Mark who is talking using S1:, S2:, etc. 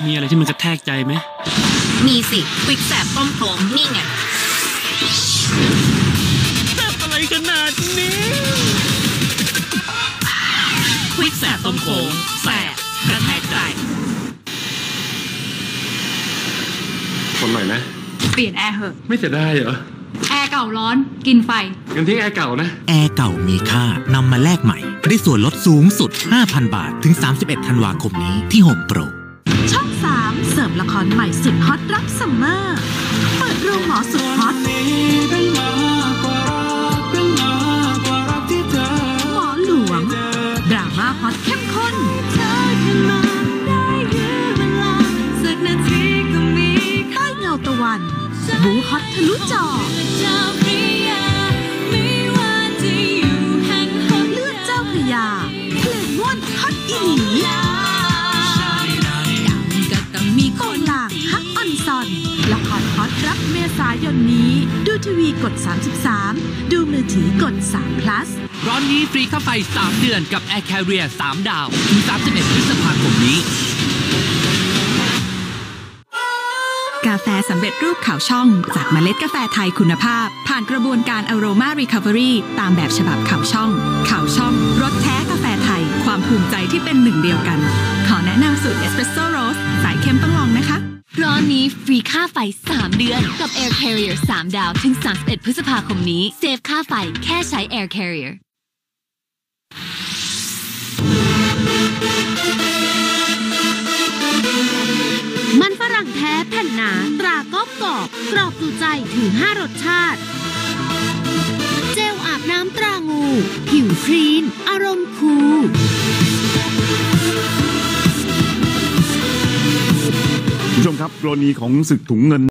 S1: มีอะไรที่มันกระแทกใจไหม
S2: มีสิควิกแสบต้มโขงนี่ไง
S1: แสบอะไรขนาดนี้
S2: ควิกแสบต้มโขงแสบกระแทกใจ
S3: คนหน่อยนะ
S4: เปลี่ยนแอร์เหอะ
S3: ไม่เสียดายเหรอ
S4: แอร์เก่าร้อนกินไฟ
S3: งั้นทิ้งแอร์เก่านะ
S5: แอร์เก่ามีค่านำมาแลกใหม่ได้ส่วนลดสูงสุด 5,000 บาทถึง31ธันวาคมนี้ที่ Home Pro
S6: ช่อง 3เสริมละครใหม่สุดฮอตรับซัมเมอร์เปิดโรงหมอสุดฮอตหมอหลวงดราม่าฮอตเข้มข้นใต้เงาตะวันบูฮอตทะลุจอเลือดเจ้าพระยาเพลงม่วนฮอตอีหลีโคลางฮักออนซอนละครฮอตรับเมษายนนี้ดูทีวีกด33ดูมือถือกด3 plus
S7: ร้อนนี้ฟรีค่าไฟ3เดือนกับ Air Carrier 3 ดาวถึง31พฤษภาคมนี้
S8: กาแฟสำเร็จรูปขาวช่องจากเมล็ดกาแฟไทยคุณภาพผ่านกระบวนการ Aroma Recovery ตามแบบฉบับขาวช่องรสแท้กาแฟไทยความภูมิใจที่เป็นหนึ่งเดียวกันขอแนะนำสูตร Espresso Roast สายเข้มต้องลองนะคะ
S9: ร้อนนี้ฟรีค่าไฟ3 เดือนกับ Air Carrier 3 ดาวถึง31พฤษภาคมนี้เซฟค่าไฟแค่ใช้ Air Carrier
S10: มันฝรั่งแท้แผ่นหนาตราก้อมกรอบกรอบจูใจถึง5 รสชาติเจลอาบน้ำตรางูผิวคลีนอารมณ์คูล
S11: ผู้ชมครับกรณีของศึกถุงเงิน